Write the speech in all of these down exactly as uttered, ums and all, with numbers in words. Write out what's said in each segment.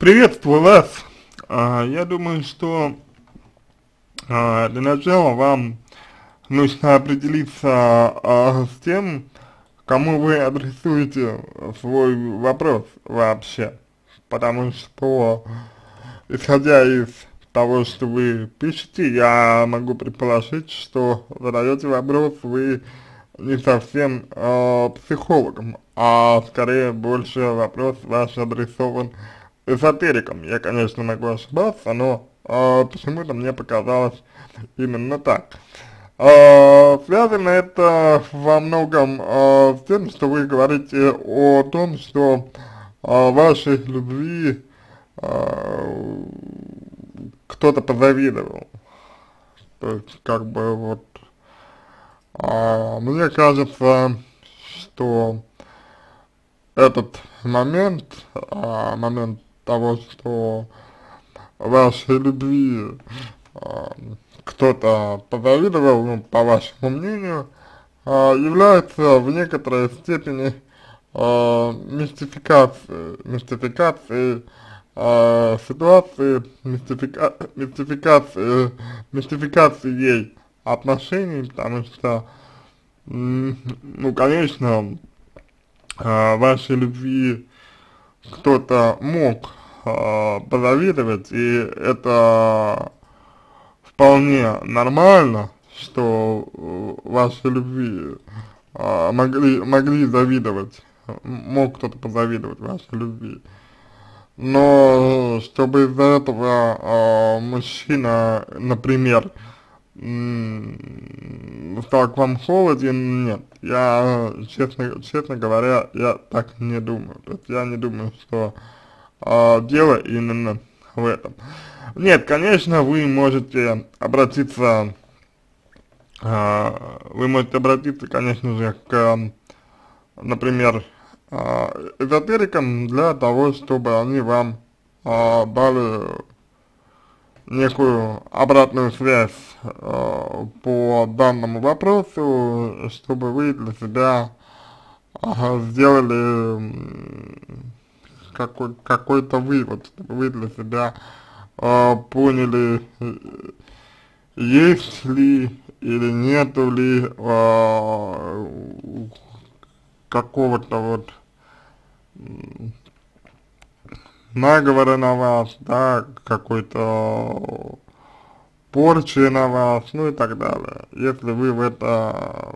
Приветствую вас. А, я думаю, что а, для начала вам нужно определиться а, с тем, кому вы адресуете свой вопрос вообще. Потому что, исходя из того, что вы пишете, я могу предположить, что задаете вопрос вы не совсем э, психологом, а скорее больше вопрос ваш адресован эзотерикам. Я, конечно, могу ошибаться, но э, почему-то мне показалось именно так. Э, связано это во многом э, с тем, что вы говорите о том, что э, вашей любви э, кто-то позавидовал. То есть, как бы вот, а, мне кажется, что этот момент, а, момент того, что вашей любви а, кто-то позавидовал, ну, по вашему мнению, а, является в некоторой степени а, мистификацией, мистификацией а, ситуации, мистифика, мистификацией, мистификацией отношений, потому что, м, ну, конечно, а, вашей любви кто-то мог а, позавидовать, и это вполне нормально, что э, вашей любви а, могли, могли завидовать, мог кто-то позавидовать вашей любви. Но чтобы из-за этого а, мужчина, например, м, стал к вам холоден, нет. Я, честно, честно говоря, я так не думаю. То есть я не думаю, что а, дело именно в этом. Нет, конечно, вы можете обратиться, а, вы можете обратиться, конечно же, к, например, а, эзотерикам для того, чтобы они вам а, дали некую обратную связь э, по данному вопросу, чтобы вы для себя э, сделали м, какой, какой-то вывод, чтобы вы для себя э, поняли, э, есть ли или нету ли э, какого-то вот наговора на вас, да, какой-то порчи на вас, ну и так далее. Если вы в это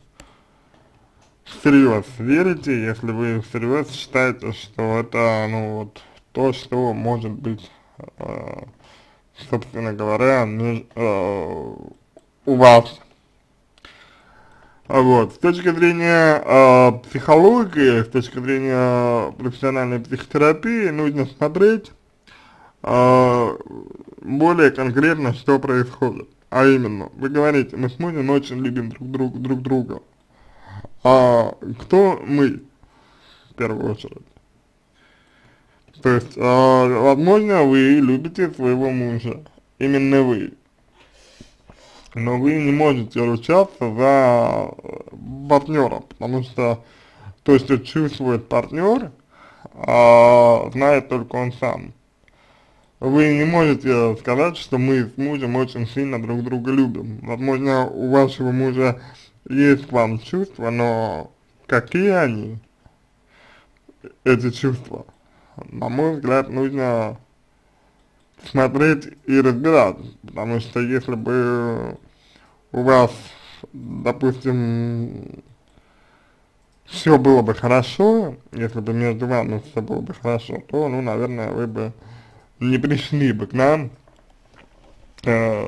всерьез верите, если вы всерьез считаете, что это, ну вот, то, что может быть, э, собственно говоря, меж, э, у вас. Вот, с точки зрения э, психологии, с точки зрения профессиональной психотерапии, нужно смотреть э, более конкретно, что происходит. А именно, вы говорите, мы с мужем очень любим друг, друг, друг друга. А кто мы, в первую очередь? То есть, э, возможно, вы любите своего мужа, именно вы. Но вы не можете ручаться за партнера, потому что то, что чувствует партнер, а, знает только он сам. Вы не можете сказать, что мы с мужем очень сильно друг друга любим. Возможно, у вашего мужа есть к вам чувства, но какие они, эти чувства? На мой взгляд, нужно смотреть и разбирать, потому что если бы у вас, допустим, все было бы хорошо, если бы между вами все было бы хорошо, то, ну, наверное, вы бы не пришли бы к нам э,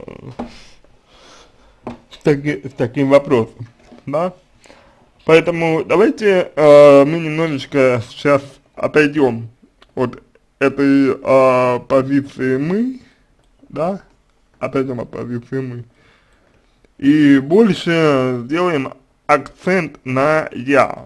с, таки, с таким вопросом, да? Поэтому давайте э, мы немножечко сейчас отойдем от этой э, позиции мы, да, отойдем от позиции мы, и больше сделаем акцент на я.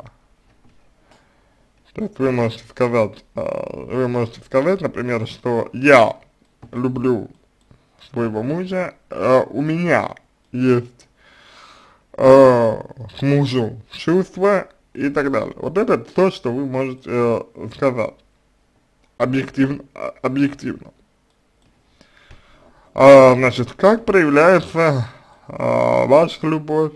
То есть вы можете сказать, э, вы можете сказать, например, что я люблю своего мужа, э, у меня есть э, к мужу чувства и так далее. Вот это то, что вы можете э, сказать. объективно, а, объективно. А, значит, как проявляется а, ваша любовь,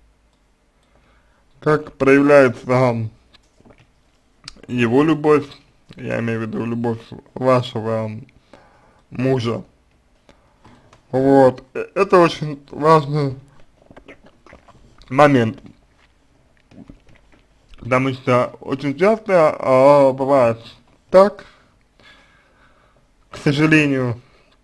как проявляется его любовь, я имею в виду любовь вашего мужа. Вот, э, это очень важный момент, потому что очень часто а, бывает так, к сожалению,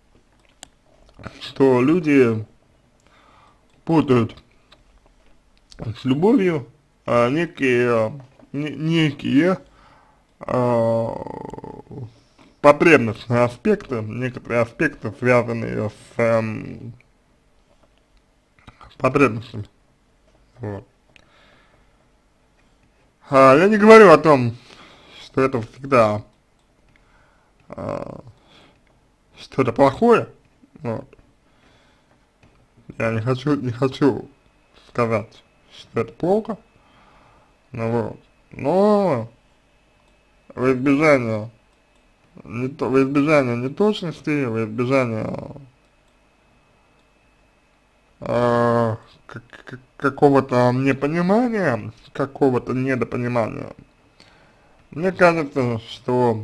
что люди путают с любовью а, некие, не, некие а, потребностные аспекты, некоторые аспекты, связанные с эм, потребностями. Вот. А, я не говорю о том, что это всегда а, что-то плохое. Вот. Я не хочу, не хочу сказать, что это плохо. Ну, вот. Но в избежание не то, в избежание неточности, в избежание э, как, как, какого-то непонимания, какого-то недопонимания, мне кажется, что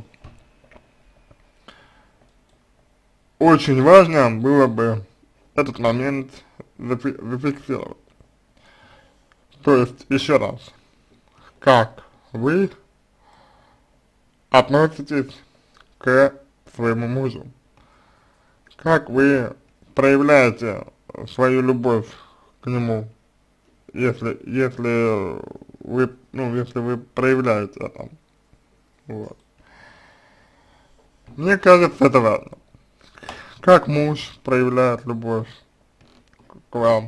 очень важно было бы этот момент зафи зафиксировать. То есть, еще раз, как вы относитесь к своему мужу, как вы проявляете свою любовь к нему, если, если вы, ну, если вы проявляете это. Вот. Мне кажется, это важно. Как муж проявляет любовь к вам,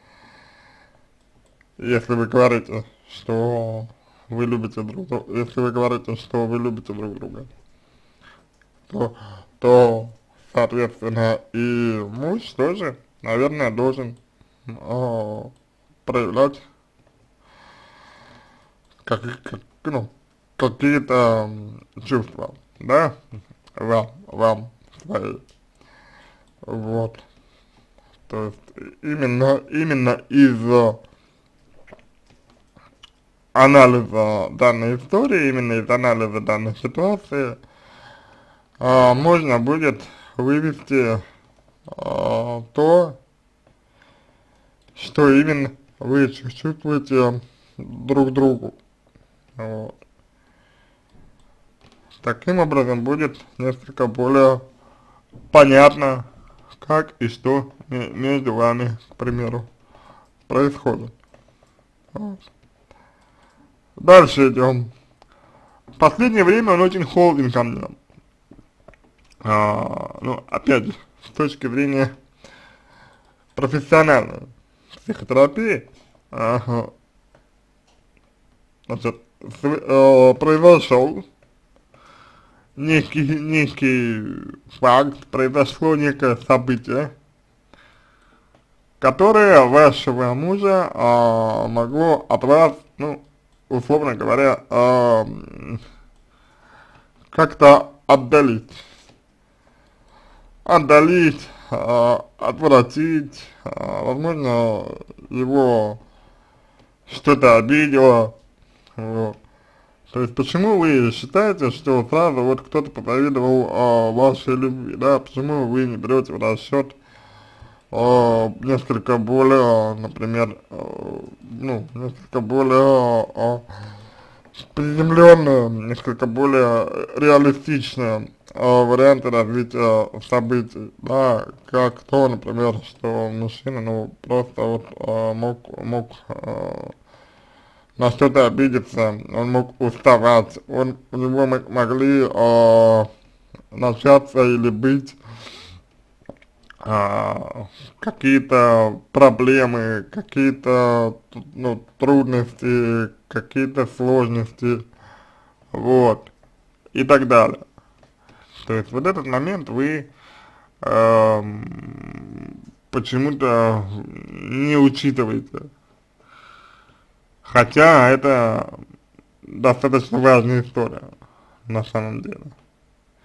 если вы говорите, что вы любите друг друга, если вы говорите, что вы любите друг друга, то, то соответственно, и муж тоже, наверное, должен э, проявлять как, как, ну, какие-то чувства, да, вам, вам свои. Вот. То есть именно, именно из анализа данной истории, именно из анализа данной ситуации а, можно будет вывести а, то, что именно вы чувствуете друг другу. Вот. Таким образом будет несколько более понятно, как и что между вами, к примеру, происходит. Вот. Дальше идем. В последнее время он очень холоден ко мне. А, ну, опять же, с точки зрения профессиональной психотерапии, ага, значит, с, э, произошел некий, некий факт, произошло некое событие, которое вашего мужа а, могло от вас, ну, условно говоря, а, как-то отдалить, отдалить, а, отвратить, а, возможно, его что-то обидело, вот. То есть, почему вы считаете, что сразу вот кто-то позавидовал а, вашей любви, да, почему вы не берете в расчет а, несколько более, например, а, ну, несколько более а, приземленные, несколько более реалистичные а, варианты развития событий, да, как то, например, что мужчина, ну, просто вот а, мог, мог а, на что-то обидеться, он мог уставать, он, у него могли э, начаться или быть э, какие-то проблемы, какие-то, ну, трудности, какие-то сложности, вот, и так далее. То есть вот этот момент вы э, почему-то не учитываете. Хотя это достаточно важная история, на самом деле.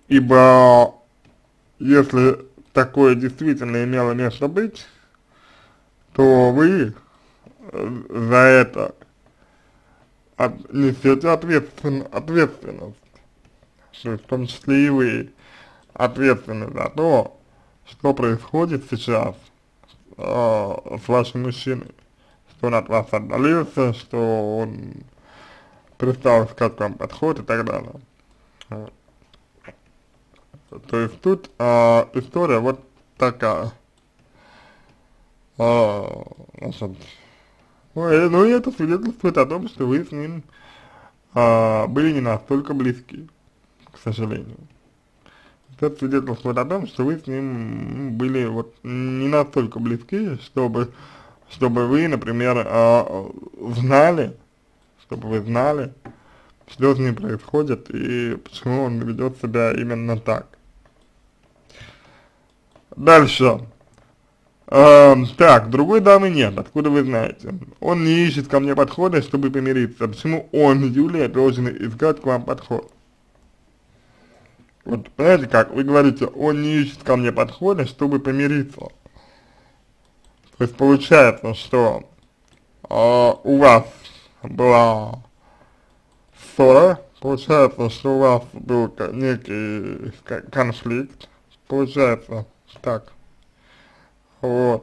ибо если такое действительно имело место быть, то вы э, за это от, несете ответствен, ответственность, то есть в том числе и вы ответственны за то, что происходит сейчас э, с вашим мужчиной, что он от вас отдалился, что он перестал искать к вам подход и так далее. Вот. То есть тут э, история вот такая. Э, значит, ну, и, ну и это свидетельствует о том, что вы с ним э, были не настолько близки, к сожалению. Это свидетельствует о том, что вы с ним были вот не настолько близки, чтобы, чтобы вы, например, э, знали, чтобы вы знали, что с ним происходит и почему он ведет себя именно так. Дальше. Э, так, другой дамы нет, откуда вы знаете? Он не ищет ко мне подхода, чтобы помириться. Почему он, Юлия, должен искать к вам подход? Вот, понимаете как, вы говорите, он не ищет ко мне подхода, чтобы помириться. То есть получается, что э, у вас была ссора, получается, что у вас был некий конфликт, получается так, вот.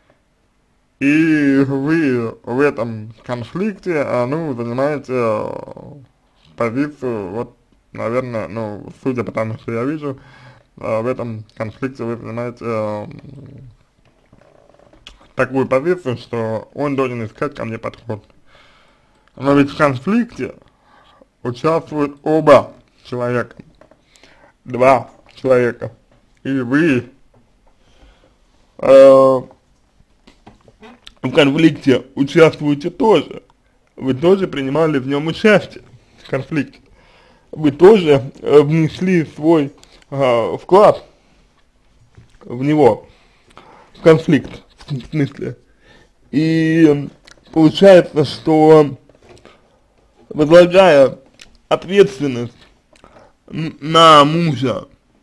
И вы в этом конфликте, а, ну, занимаете позицию, вот, наверное, ну, судя по тому, что я вижу, а, в этом конфликте вы занимаете а, такую позицию, что он должен искать ко мне подход. Но ведь в конфликте участвуют оба человека, два человека, и вы э, в конфликте участвуете тоже, вы тоже принимали в нем участие, в конфликте, вы тоже э, внесли свой э, вклад в него, в конфликт, в смысле, и получается, что возлагая ответственность на мужа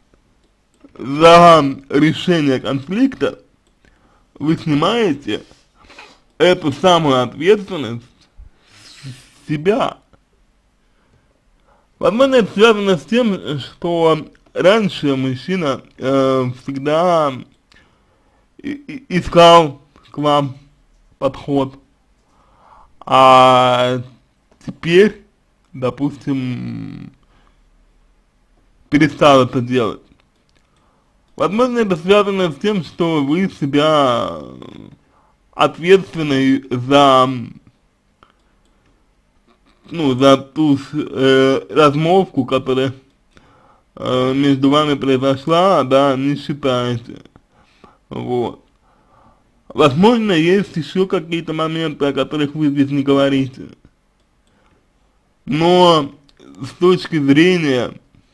за решение конфликта, вы снимаете эту самую ответственность с себя. Возможно, это связано с тем, что раньше мужчина э, всегда и, и, искал к вам подход, а теперь, допустим, перестал это делать. Возможно, это связано с тем, что вы себя ответственны за, ну, за ту э, размолвку, которая э, между вами произошла, да, не считаете. Вот. Возможно, есть еще какие-то моменты, о которых вы здесь не говорите. Но с точки зрения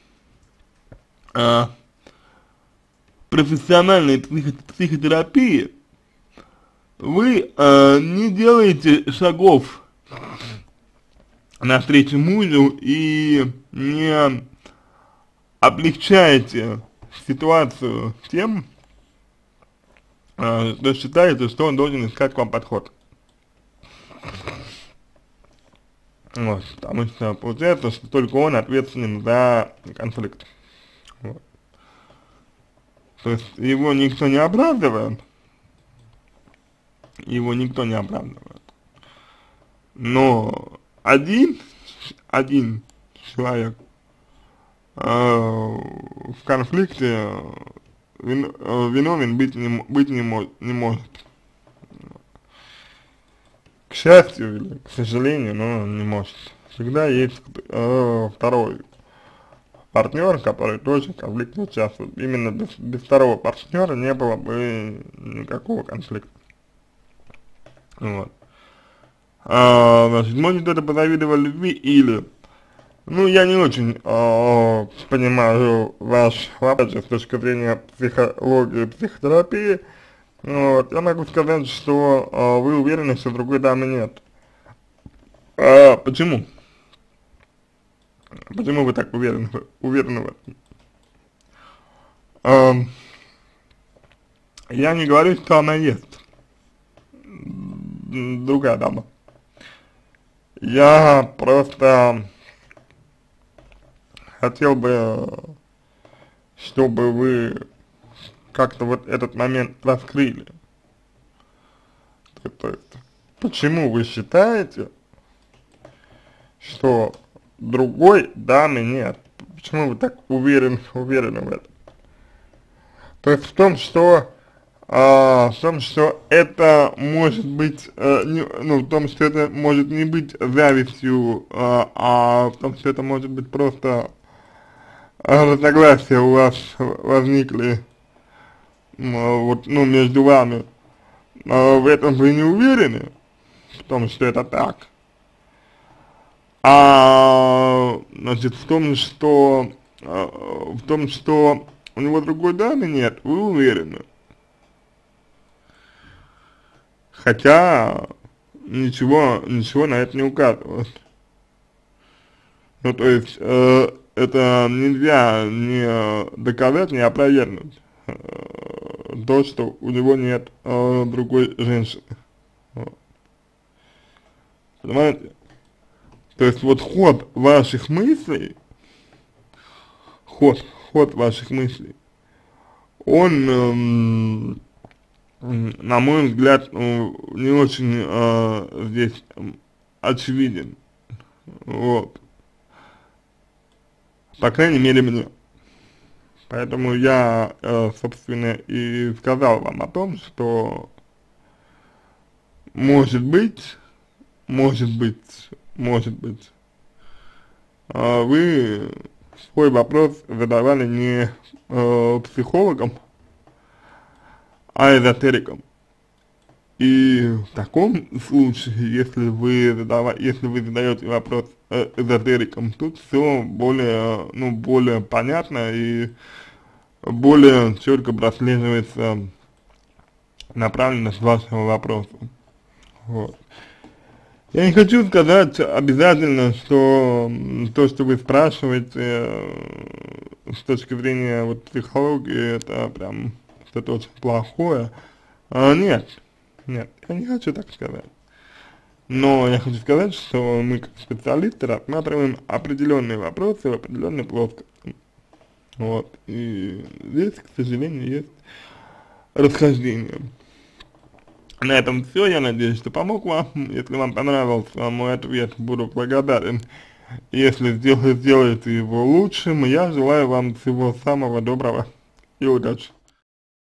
а, профессиональной психо психотерапии вы а, не делаете шагов навстречу мужу и не облегчаете ситуацию тем, а, что считаете, что он должен искать к вам подход. Вот, потому что получается, что только он ответственен за конфликт. Вот. То есть его никто не оправдывает, его никто не оправдывает. Но один, один человек э, в конфликте вин, э, виновен быть не, быть не, мож, не может. К счастью или к сожалению, но не может. Всегда есть э, второй партнер, который тоже в конфликте участвует. Именно без, без второго партнера не было бы никакого конфликта. Вот. А, значит, может это позавидовал любви или... Ну, я не очень э, понимаю ваш вопрос с точки зрения психологии и психотерапии. Вот, я могу сказать, что э, вы уверены, что другой дамы нет. А, почему? Почему вы так уверены, уверены в этом? Эм, я не говорю, что она есть, м, другая дама. Я просто хотел бы, чтобы вы как-то вот этот момент раскрыли. То, то есть, почему вы считаете, что другой дамы нет? Почему вы так уверены, уверены в этом? То есть в том, что а, в том, что это может быть, э, не, ну, в том, что это может не быть завистью, а, а в том, что это может быть просто а, разногласия у вас возникли, м, вот, ну, между вами. А в этом вы не уверены, в том, что это так. А, значит, в том, что, а, в том, что у него другой дамы нет, вы уверены. Хотя ничего, ничего на это не указывает. Ну, то есть, э, это нельзя не доказать, не опровергнуть, э, то, что у него нет э, другой женщины. Вот. Понимаете? То есть, вот ход ваших мыслей, ход, ход ваших мыслей, он, эм, на мой взгляд, ну, не очень э, здесь м, очевиден. Вот. По крайней мере, мне. Поэтому я, э, собственно, и сказал вам о том, что может быть, может быть, может быть, э, вы свой вопрос задавали не э, психологам, а эзотерикам. И в таком случае, если вы, задава, если вы задаете вопрос э, эзотерикам, тут все более, ну, более понятно и более четко прослеживается направленность вашего вопроса. Вот. Я не хочу сказать обязательно, что то, что вы спрашиваете э, с точки зрения вот психологии, это прям что-то очень плохое. А, нет, нет, я не хочу так сказать. Но я хочу сказать, что мы как специалисты рассматриваем определенные вопросы в определенной плоскости. Вот. И здесь, к сожалению, есть расхождение. На этом все. Я надеюсь, что помог вам. Если вам понравился мой ответ, буду благодарен. Если сделаете его лучшим, я желаю вам всего самого доброго и удачи.